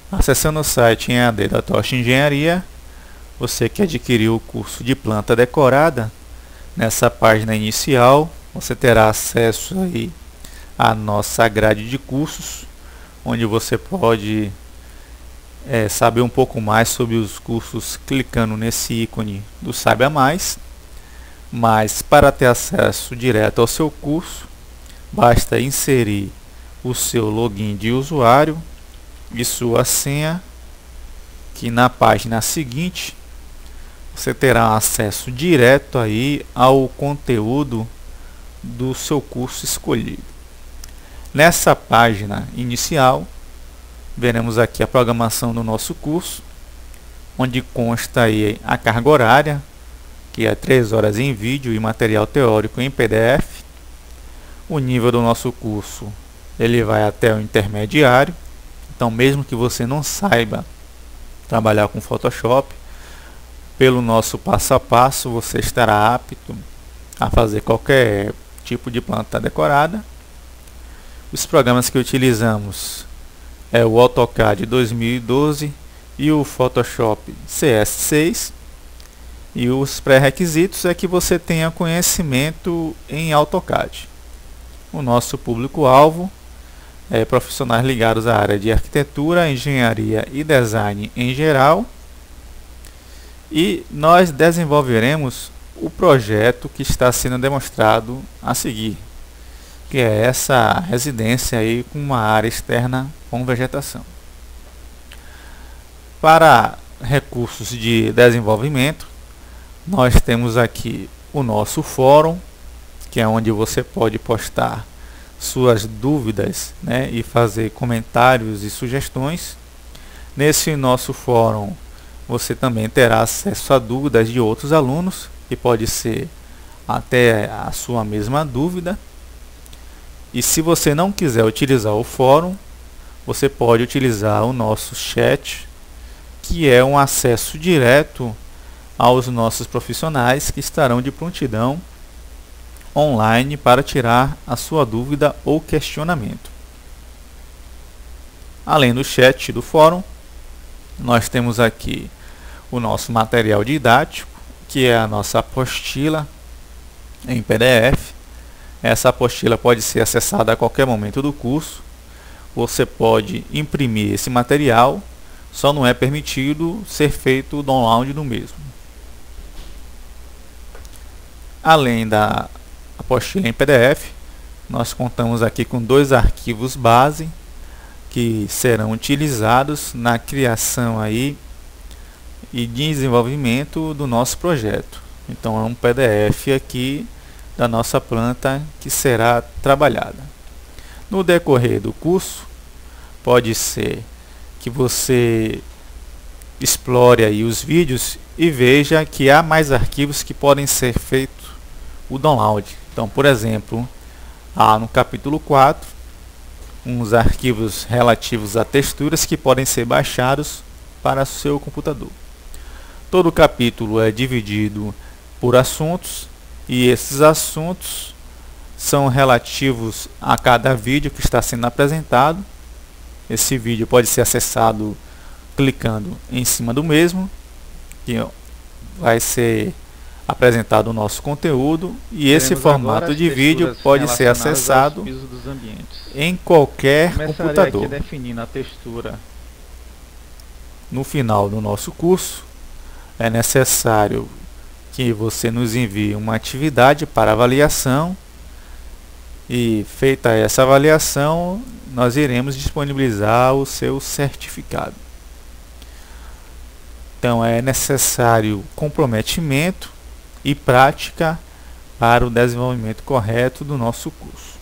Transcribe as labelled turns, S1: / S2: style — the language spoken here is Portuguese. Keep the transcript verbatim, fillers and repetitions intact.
S1: Acessando o site em E A D da Tocha Engenharia, você que adquiriu o curso de planta decorada, nessa página inicial você terá acesso aí à nossa grade de cursos, onde você pode é, saber um pouco mais sobre os cursos clicando nesse ícone do Saiba Mais. Mas para ter acesso direto ao seu curso, basta inserir o seu login de usuário e sua senha, que na página seguinte você terá acesso direto aí ao conteúdo do seu curso escolhido. Nessa página inicial, veremos aqui a programação do nosso curso, onde consta aí a carga horária, que é três horas em vídeo e material teórico em P D F. O nível do nosso curso ele vai até o intermediário, então mesmo que você não saiba trabalhar com Photoshop, pelo nosso passo a passo você estará apto a fazer qualquer tipo de planta decorada. Os programas que utilizamos é o AutoCAD dois mil e doze e o Photoshop C S seis. E os pré-requisitos é que você tenha conhecimento em AutoCAD. O nosso público-alvo é profissionais ligados à área de arquitetura, engenharia e design em geral. E nós desenvolveremos o projeto que está sendo demonstrado a seguir, que é essa residência aí com uma área externa com vegetação. Para recursos de desenvolvimento, nós temos aqui o nosso fórum, que é onde você pode postar suas dúvidas, né, e fazer comentários e sugestões. Nesse nosso fórum você também terá acesso a dúvidas de outros alunos, que pode ser até a sua mesma dúvida. E se você não quiser utilizar o fórum, você pode utilizar o nosso chat, que é um acesso direto aos nossos profissionais que estarão de prontidão online para tirar a sua dúvida ou questionamento. Além do chat do fórum, nós temos aqui o nosso material didático, que é a nossa apostila em P D F. Essa apostila pode ser acessada a qualquer momento do curso. Você pode imprimir esse material, só não é permitido ser feito o download do mesmo. Além da apostila em P D F, nós contamos aqui com dois arquivos base que serão utilizados na criação aí e desenvolvimento do nosso projeto. Então é um P D F aqui da nossa planta que será trabalhada. No decorrer do curso, pode ser que você explore aí os vídeos e veja que há mais arquivos que podem ser feitos o download. Então, por exemplo, há no capítulo quatro uns arquivos relativos a texturas que podem ser baixados para seu computador. Todo o capítulo é dividido por assuntos e esses assuntos são relativos a cada vídeo que está sendo apresentado. Esse vídeo pode ser acessado clicando em cima do mesmo, que vai ser apresentado o nosso conteúdo, e Teremos esse formato de vídeo pode ser acessado em qualquer computador.
S2: Aqui definindo a textura.
S1: No final do nosso curso, é necessário que você nos envie uma atividade para avaliação, e feita essa avaliação, nós iremos disponibilizar o seu certificado. Então é necessário comprometimento e prática para o desenvolvimento correto do nosso curso.